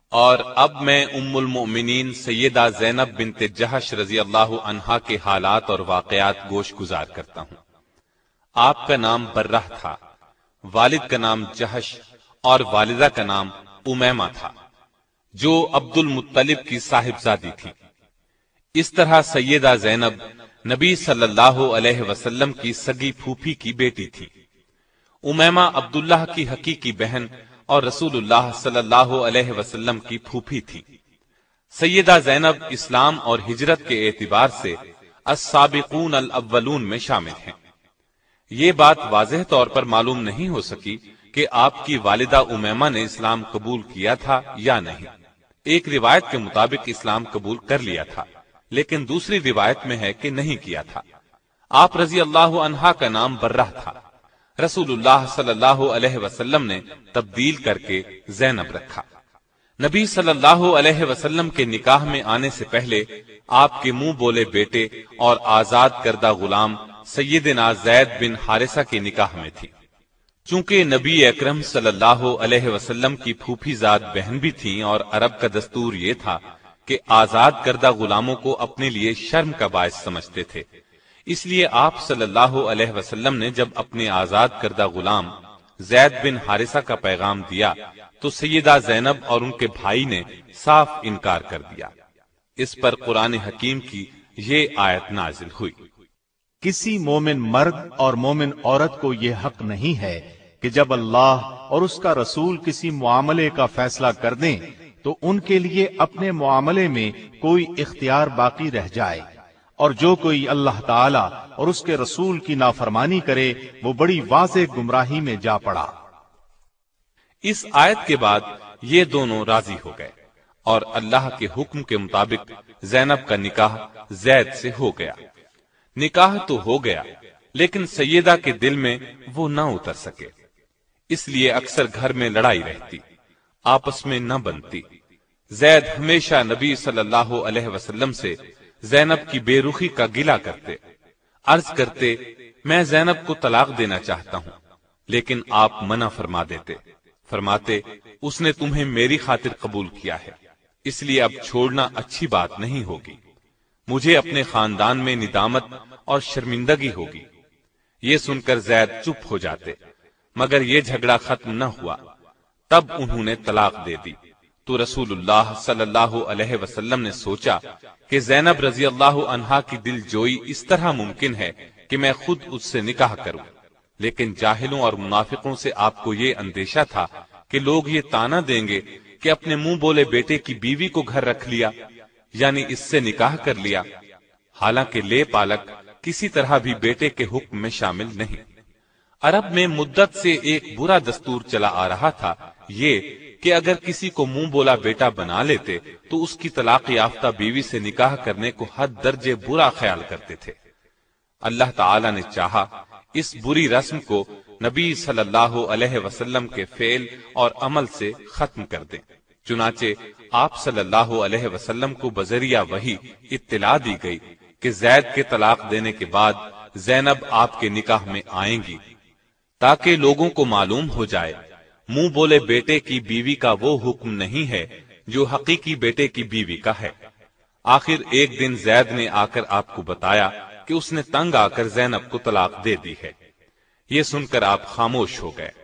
اور اب میں ام المؤمنین سیدہ زینب بنت جہش رضی اللہ عنہا کے حالات اور واقعات گوش گزار کرتا ہوں۔ آپ کا نام برہ تھا، والد کا نام جہش اور والدہ کا نام امیمہ تھا، جو عبد المطلب کی صاحبزادی تھی۔ اس طرح سیدہ زینب نبی صلی اللہ علیہ وسلم کی سگی پھوپھی کی بیٹی تھی۔ امیمہ عبداللہ کی حقیقی بہن اور رسول اللہ صلی اللہ علیہ وسلم کی پھوپھی تھی۔ سیدہ زینب اسلام اور ہجرت کے اعتبار سے السابقون الاولون میں شامل ہیں۔ یہ بات واضح طور پر معلوم نہیں ہو سکی کہ آپ کی والدہ امیمہ نے اسلام قبول کیا تھا یا نہیں۔ ایک روایت کے مطابق اسلام قبول کر لیا تھا، لیکن دوسری روایت میں ہے کہ نہیں کیا تھا۔ آپ رضی اللہ عنہا کا نام برہ تھا، رسول اللہ صلی اللہ علیہ وسلم نے تبدیل کر کے زینب رکھا۔ نبی صلی اللہ علیہ وسلم کے نکاح میں آنے سے پہلے آپ کے منہ بولے بیٹے اور آزاد کردہ غلام سیدنا زید بن حارثہ کے نکاح میں تھی۔ چونکہ نبی اکرم صلی اللہ علیہ وسلم کی پھوپھی زاد بہن بھی تھیں اور عرب کا دستور یہ تھا کہ آزاد کردہ غلاموں کو اپنے لیے شرم کا باعث سمجھتے تھے، اس لیے آپ صلی اللہ علیہ وسلم نے جب اپنے آزاد کردہ غلام زید بن حارثہ کا پیغام دیا تو سیدہ زینب اور ان کے بھائی نے صاف انکار کر دیا۔ اس پر قرآن حکیم کی یہ آیت نازل ہوئی۔ کسی مومن مرد اور مومن عورت کو یہ حق نہیں ہے کہ جب اللہ اور اس کا رسول کسی معاملے کا فیصلہ کر دیں تو ان کے لیے اپنے معاملے میں کوئی اختیار باقی رہ جائے، اور جو کوئی اللہ تعالی اور اس کے رسول کی نافرمانی کرے وہ بڑی واضح گمراہی میں جا پڑا۔ اس آیت کے بعد یہ دونوں راضی ہو گئے اور اللہ کے حکم کے مطابق زینب کا نکاح زید سے ہو گیا۔ نکاح تو ہو گیا، لیکن سیدہ کے دل میں وہ نہ اتر سکے، اس لیے اکثر گھر میں لڑائی رہتی، آپس میں نہ بنتی۔ زید ہمیشہ نبی صلی اللہ علیہ وسلم سے زینب کی بے رخی کا گلہ کرتے، عرض کرتے میں زینب کو طلاق دینا چاہتا ہوں، لیکن آپ منع فرما دیتے، فرماتے اس نے تمہیں میری خاطر قبول کیا ہے، اس لیے اب چھوڑنا اچھی بات نہیں ہوگی، مجھے اپنے خاندان میں ندامت اور شرمندگی ہوگی۔ یہ سن کر زید چپ ہو جاتے، مگر یہ جھگڑا ختم نہ ہوا، تب انہوں نے طلاق دے دی۔ تو رسول اللہ صلی اللہ علیہ وسلم نے سوچا کہ زینب رضی اللہ عنہا کی دل جوئی اس طرح ممکن ہے کہ میں خود اس سے نکاح کروں، لیکن جاہلوں اور منافقوں سے آپ کو یہ اندیشہ تھا کہ لوگ یہ طعنہ دیں گے کہ اپنے منہ بولے بیٹے کی بیوی کو گھر رکھ لیا، یعنی اس سے نکاح کر لیا، حالانکہ لے پالک کسی طرح بھی بیٹے کے حکم میں شامل نہیں۔ عرب میں مدت سے ایک برا دستور چلا آ رہا تھا، یہ کہ اگر کسی کو منہ بولا بیٹا بنا لیتے تو اس کی طلاق یافتہ بیوی سے نکاح کرنے کو حد درجے برا خیال کرتے تھے۔ اللہ تعالی نے چاہا اس بری رسم کو نبی صلی اللہ علیہ وسلم کے فعل اور عمل سے ختم کر دیں، چنانچہ آپ صلی اللہ علیہ وسلم کو بذریعہ وحی اطلاع دی گئی کہ زید کے طلاق دینے کے بعد زینب آپ کے نکاح میں آئیں گی، تاکہ لوگوں کو معلوم ہو جائے منہ بولے بیٹے کی بیوی کا وہ حکم نہیں ہے جو حقیقی بیٹے کی بیوی کا ہے۔ آخر ایک دن زید نے آ کر آپ کو بتایا کہ اس نے تنگ آ کر زینب کو طلاق دے دی ہے۔ یہ سن کر آپ خاموش ہو گئے۔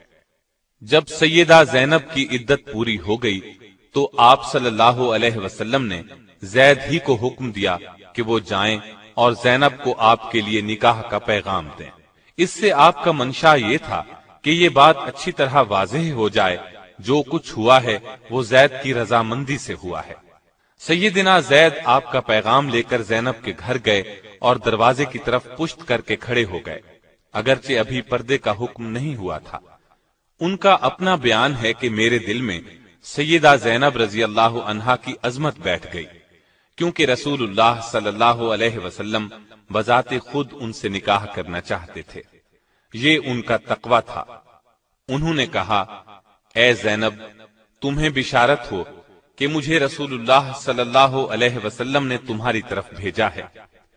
جب سیدہ زینب کی عدت پوری ہو گئی تو آپ صلی اللہ علیہ وسلم نے زید ہی کو حکم دیا کہ وہ جائیں اور زینب کو آپ کے لیے نکاح کا پیغام دیں۔ اس سے آپ کا منشا یہ تھا کہ یہ بات اچھی طرح واضح ہو جائے جو کچھ ہوا ہے وہ زید کی رضامندی سے ہوا ہے۔ سیدنا زید آپ کا پیغام لے کر زینب کے گھر گئے اور دروازے کی طرف پشت کر کے کھڑے ہو گئے، اگرچہ ابھی پردے کا حکم نہیں ہوا تھا۔ ان کا اپنا بیان ہے کہ میرے دل میں سیدہ زینب رضی اللہ عنہا کی عظمت بیٹھ گئی، کیونکہ رسول اللہ صلی اللہ علیہ وسلم بذات خود ان سے نکاح کرنا چاہتے تھے، یہ ان کا تقویٰ تھا۔ انہوں نے کہا، اے زینب، تمہیں بشارت ہو کہ مجھے رسول اللہ صلی اللہ علیہ وسلم نے تمہاری طرف بھیجا ہے،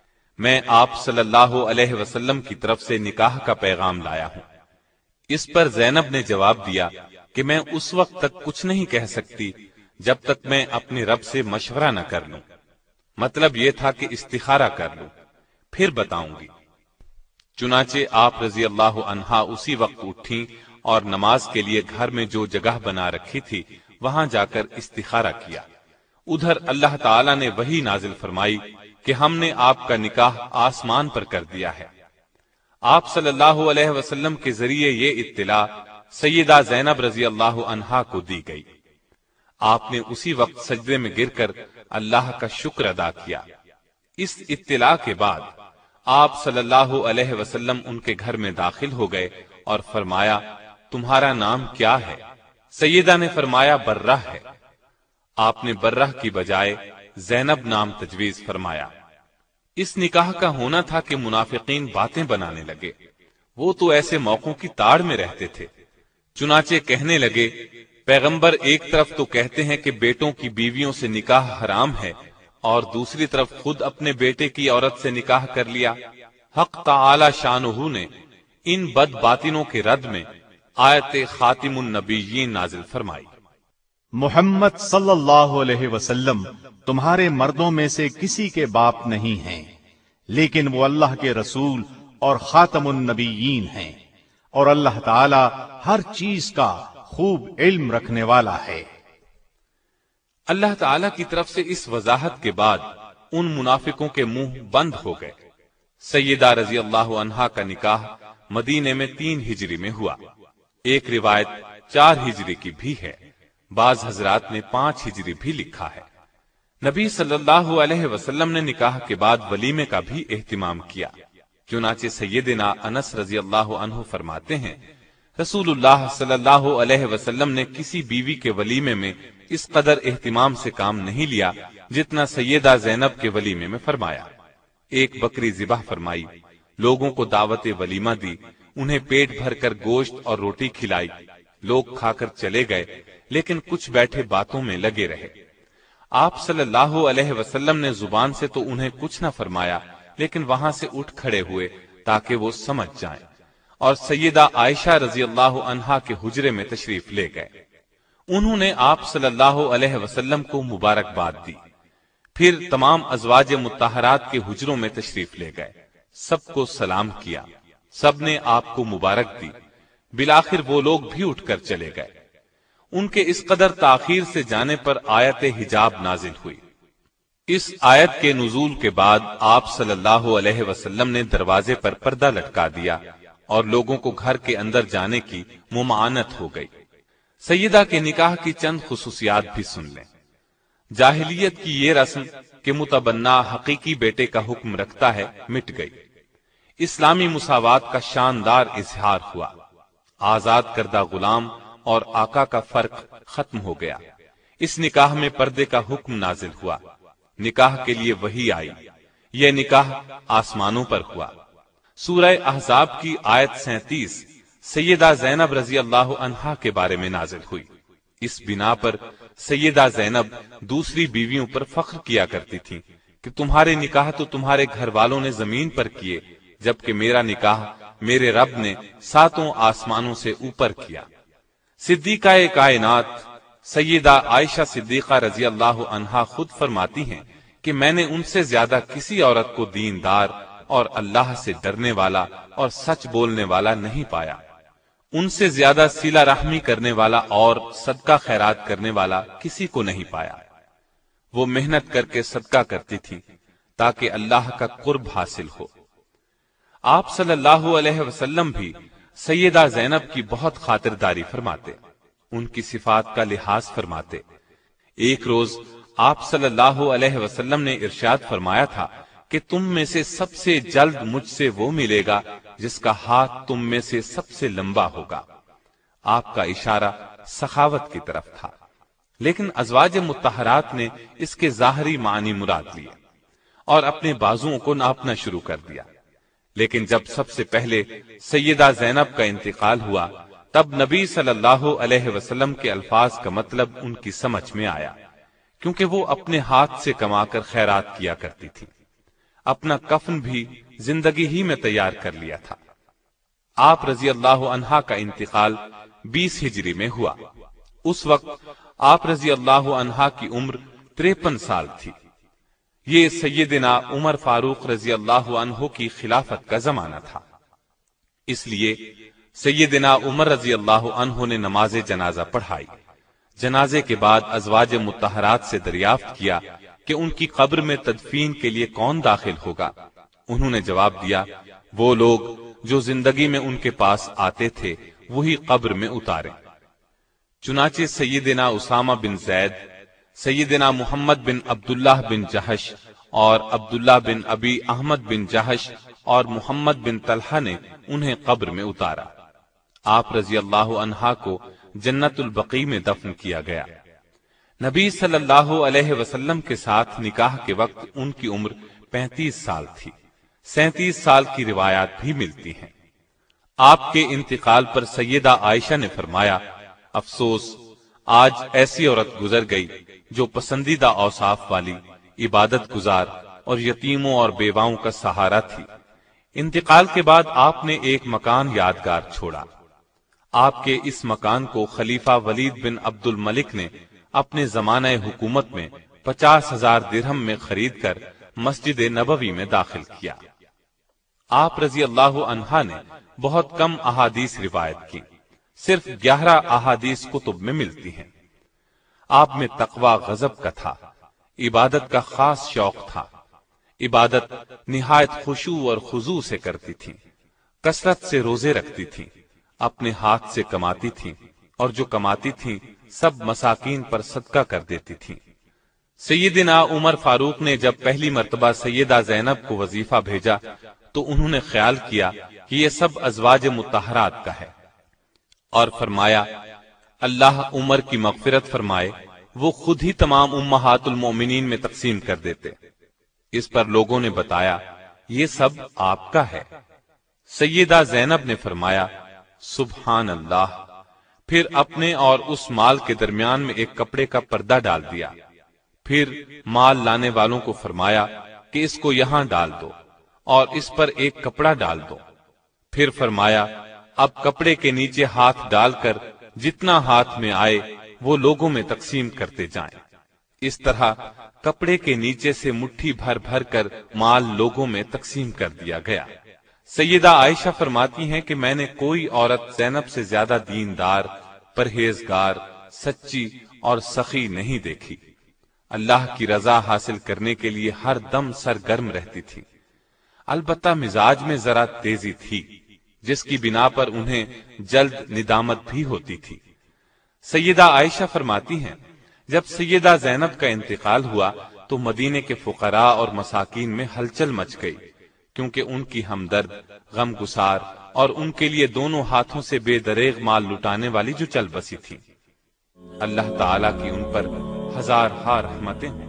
میں آپ صلی اللہ علیہ وسلم کی طرف سے نکاح کا پیغام لایا ہوں۔ اس پر زینب نے جواب دیا کہ میں اس وقت تک کچھ نہیں کہہ سکتی جب تک میں اپنے رب سے مشورہ نہ کر لوں۔ مطلب یہ تھا کہ استخارہ کر لوں، پھر بتاؤں گی۔ چنانچہ آپ رضی اللہ عنہا اسی وقت اٹھیں اور نماز کے لیے گھر میں جو جگہ بنا رکھی تھی وہاں جا کر استخارہ کیا۔ ادھر اللہ تعالی نے وحی نازل فرمائی کہ ہم نے آپ کا نکاح آسمان پر کر دیا ہے۔ آپ صلی اللہ علیہ وسلم کے ذریعے یہ اطلاع سیدہ زینب رضی اللہ عنہا کو دی گئی۔ آپ نے اسی وقت سجدے میں گر کر اللہ کا شکر ادا کیا۔ اس اطلاع کے بعد آپ صلی اللہ علیہ وسلم ان کے گھر میں داخل ہو گئے اور فرمایا، تمہارا نام کیا ہے؟ سیدہ نے فرمایا برہ ہے۔ آپ نے برہ کی بجائے زینب نام تجویز فرمایا۔ اس نکاح کا ہونا تھا کہ منافقین باتیں بنانے لگے، وہ تو ایسے موقعوں کی تاڑ میں رہتے تھے۔ چنانچہ کہنے لگے، پیغمبر ایک طرف تو کہتے ہیں کہ بیٹوں کی بیویوں سے نکاح حرام ہے، اور دوسری طرف خود اپنے بیٹے کی عورت سے نکاح کر لیا۔ حق تعالی شانہ نے ان بد باطنوں کے رد میں آیت خاتم النبیین نازل فرمائی۔ محمد صلی اللہ علیہ وسلم تمہارے مردوں میں سے کسی کے باپ نہیں ہیں، لیکن وہ اللہ کے رسول اور خاتم النبیین ہیں، اور اللہ تعالی ہر چیز کا خوب علم رکھنے والا ہے۔ اللہ تعالی کی طرف سے اس وضاحت کے بعد ان منافقوں کے منہ بند ہو گئے۔ سیدہ رضی اللہ عنہا کا نکاح مدینے میں 3 ہجری میں ہوا۔ ایک روایت 4 ہجری کی بھی ہے، بعض حضرات نے 5 ہجری بھی لکھا ہے۔ نبی صلی اللہ علیہ وسلم نے نکاح کے بعد ولیمے کا بھی اہتمام کیا۔ چنانچہ سیدنا انس رضی اللہ عنہ فرماتے ہیں، رسول اللہ صلی اللہ علیہ وسلم نے کسی بیوی کے ولیمے میں اس قدر اہتمام سے کام نہیں لیا جتنا سیدہ زینب کے ولیمے میں فرمایا۔ ایک بکری ذبح فرمائی، لوگوں کو دعوت ولیمہ دی، انہیں پیٹ بھر کر گوشت اور روٹی کھلائی۔ لوگ کھا کر چلے گئے، لیکن کچھ بیٹھے باتوں میں لگے رہے۔ آپ صلی اللہ علیہ وسلم نے زبان سے تو انہیں کچھ نہ فرمایا، لیکن وہاں سے اٹھ کھڑے ہوئے تاکہ وہ سمجھ جائیں، اور سیدہ عائشہ رضی اللہ عنہا کے حجرے میں تشریف لے گئے۔ انہوں نے آپ صلی اللہ علیہ وسلم کو مبارکباد دی، پھر تمام ازواج مطہرات کے حجروں میں تشریف لے گئے، سب کو سلام کیا، سب نے آپ کو مبارک دی۔ بالآخر وہ لوگ بھی اٹھ کر چلے گئے۔ ان کے اس قدر تاخیر سے جانے پر آیت حجاب نازل ہوئی۔ اس آیت کے نزول کے بعد آپ صلی اللہ علیہ وسلم نے دروازے پر پردہ لٹکا دیا اور لوگوں کو گھر کے اندر جانے کی ممانعت ہو گئی۔ سیدہ کے نکاح کی چند خصوصیات بھی سن لیں۔ جاہلیت کی یہ رسم کہ متبنہ حقیقی بیٹے کا حکم رکھتا ہے مٹ گئی۔ اسلامی مساوات کا شاندار اظہار ہوا۔ آزاد کردہ غلام اور آقا کا فرق ختم ہو گیا۔ اس نکاح میں پردے کا حکم نازل ہوا۔ نکاح کے لیے وحی آئی۔ یہ نکاح آسمانوں پر ہوا۔ سورہ احزاب کی آیت 37 سیدہ زینب رضی اللہ عنہا کے بارے میں نازل ہوئی۔ اس بنا پر سیدہ زینب دوسری بیویوں پر فخر کیا کرتی تھیں کہ تمہارے نکاح تو تمہارے گھر والوں نے زمین پر کیے، جبکہ میرا نکاح میرے رب نے 7 آسمانوں سے اوپر کیا۔ صدیقہ کائنات سیدہ عائشہ صدیقہ رضی اللہ عنہا خود فرماتی ہیں کہ میں نے ان سے زیادہ کسی عورت کو دیندار اور اللہ سے ڈرنے والا اور سچ بولنے والا نہیں پایا۔ ان سے زیادہ صلہ رحمی کرنے والا اور صدقہ خیرات کرنے والا کسی کو نہیں پایا۔ وہ محنت کر کے صدقہ کرتی تھی تاکہ اللہ کا قرب حاصل ہو۔ آپ صلی اللہ علیہ وسلم بھی سیدہ زینب کی بہت خاطرداری فرماتے، ان کی صفات کا لحاظ فرماتے۔ ایک روز آپ صلی اللہ علیہ وسلم نے ارشاد فرمایا تھا کہ تم میں سے سب سے جلد مجھ سے وہ ملے گا جس کا ہاتھ تم میں سے سب سے لمبا ہوگا۔ آپ کا اشارہ سخاوت کی طرف تھا، لیکن ازواج مطہرات نے اس کے ظاہری معنی مراد لیے اور اپنے بازوؤں کو ناپنا شروع کر دیا۔ لیکن جب سب سے پہلے سیدہ زینب کا انتقال ہوا، تب نبی صلی اللہ علیہ وسلم کے الفاظ کا مطلب ان کی سمجھ میں آیا، کیونکہ وہ اپنے ہاتھ سے کما کر خیرات کیا کرتی تھی۔ اپنا کفن بھی زندگی ہی میں تیار کر لیا تھا۔ آپ رضی اللہ عنہا کا انتقال 20 ہجری میں ہوا۔ اس وقت آپ رضی اللہ عنہا کی عمر 53 سال تھی۔ یہ سیدنا عمر فاروق رضی اللہ عنہ کی خلافت کا زمانہ تھا، اس لیے سیدنا عمر رضی اللہ عنہ نے نماز جنازہ پڑھائی۔ جنازے کے بعد ازواج مطہرات سے دریافت کیا کہ ان کی قبر میں تدفین کے لیے کون داخل ہوگا۔ انہوں نے جواب دیا، وہ لوگ جو زندگی میں ان کے پاس آتے تھے وہی قبر میں اتاریں۔ چنانچہ سیدنا اسامہ بن زید، سیدنا محمد بن عبداللہ بن جہش اور عبداللہ بن ابی احمد بن جہش اور محمد بن طلحہ نے انہیں قبر میں اتارا۔ آپ رضی اللہ عنہا کو جنت البقیع میں دفن کیا گیا۔ نبی صلی اللہ علیہ وسلم کے ساتھ نکاح کے وقت ان کی عمر 35 سال تھی۔ 37 سال کی روایات بھی ملتی ہیں۔ آپ کے انتقال پر سیدہ عائشہ نے فرمایا، افسوس، آج ایسی عورت گزر گئی جو پسندیدہ اوصاف والی، عبادت گزار اور یتیموں اور بیواؤں کا سہارا تھی۔ انتقال کے بعد آپ نے ایک مکان یادگار چھوڑا۔ آپ کے اس مکان کو خلیفہ ولید بن عبد الملک نے اپنے زمانہ حکومت میں 50,000 درہم میں خرید کر مسجد نبوی میں داخل کیا۔ آپ رضی اللہ عنہا نے بہت کم احادیث روایت کی، صرف 11 احادیث کتب میں ملتی ہیں۔ آپ میں تقوی غضب کا تھا، عبادت کا خاص شوق تھا۔ عبادت نہایت خشوع اور خضوع سے کرتی تھی، کثرت سے روزے رکھتی تھی، اپنے ہاتھ سے کماتی تھی اور جو کماتی تھی سب مساکین پر صدقہ کر دیتی تھی۔ سیدنا عمر فاروق نے جب پہلی مرتبہ سیدہ زینب کو وظیفہ بھیجا تو انہوں نے خیال کیا کہ یہ سب ازواج مطہرات کا ہے، اور فرمایا، اللہ عمر کی مغفرت فرمائے، وہ خود ہی تمام امہات المومنین میں تقسیم کر دیتے۔ اس پر لوگوں نے بتایا، یہ سب آپ کا ہے۔ سیدہ زینب نے فرمایا، سبحان اللہ، پھر اپنے اور اس مال کے درمیان میں ایک کپڑے کا پردہ ڈال دیا۔ پھر مال لانے والوں کو فرمایا کہ اس کو یہاں ڈال دو اور اس پر ایک کپڑا ڈال دو۔ پھر فرمایا، اب کپڑے کے نیچے ہاتھ ڈال کر جتنا ہاتھ میں آئے وہ لوگوں میں تقسیم کرتے جائیں۔ اس طرح کپڑے کے نیچے سے مٹھی بھر بھر کر مال لوگوں میں تقسیم کر دیا گیا۔ سیدہ عائشہ فرماتی ہیں کہ میں نے کوئی عورت زینب سے زیادہ دیندار، پرہیزگار، سچی اور سخی نہیں دیکھی۔ اللہ کی رضا حاصل کرنے کے لیے ہر دم سرگرم رہتی تھی۔ البتہ مزاج میں ذرا تیزی تھی، جس کی بنا پر انہیں جلد ندامت بھی ہوتی تھی۔ سیدہ عائشہ فرماتی ہیں، جب سیدہ زینب کا انتقال ہوا تو مدینے کے فقراء اور مساکین میں ہلچل مچ گئی، کیونکہ ان کی ہمدرد، غم گسار اور ان کے لیے دونوں ہاتھوں سے بے دریغ مال لٹانے والی جو چل بسی تھی۔ اللہ تعالیٰ کی ان پر ہزار رحمتیں ہوں۔